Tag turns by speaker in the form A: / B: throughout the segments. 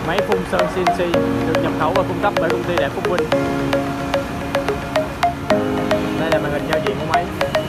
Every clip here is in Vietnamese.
A: Máy phun sơn CNC được nhập khẩu và cung cấp bởi công ty Đại Phúc Vinh. Đây là màn hình giao diện của máy.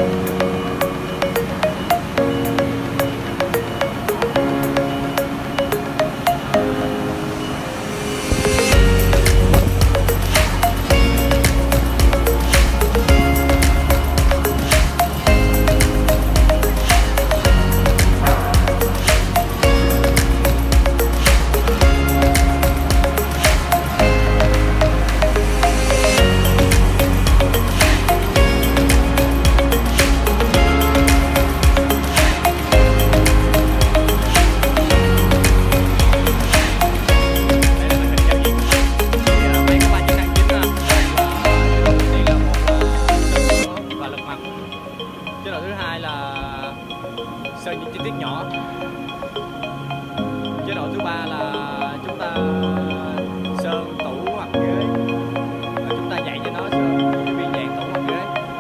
A: Chế độ thứ hai là sơn những chi tiết nhỏ. Chế độ thứ ba là chúng ta sơn tủ hoặc ghế, và chúng ta dạy cho nó sơn viên dàn tủ hoặc ghế.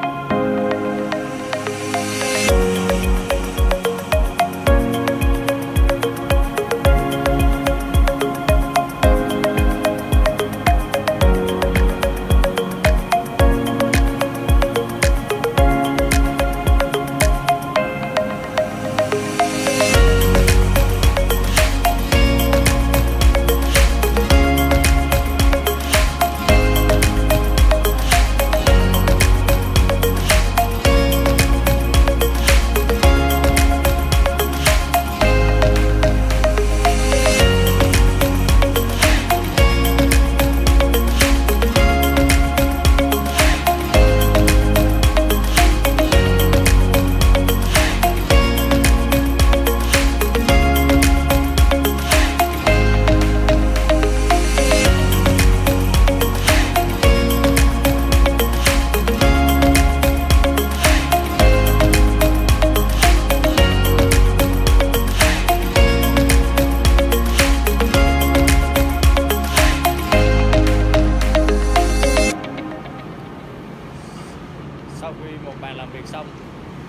A: Sau khi một bàn làm việc xong,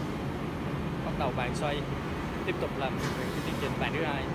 A: bắt đầu bàn xoay, tiếp tục làm việc chương trình bàn thứ hai.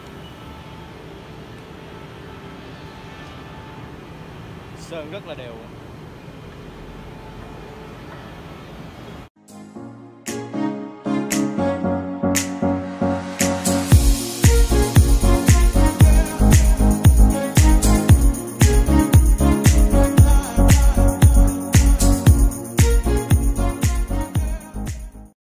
A: Sơn rất là đều.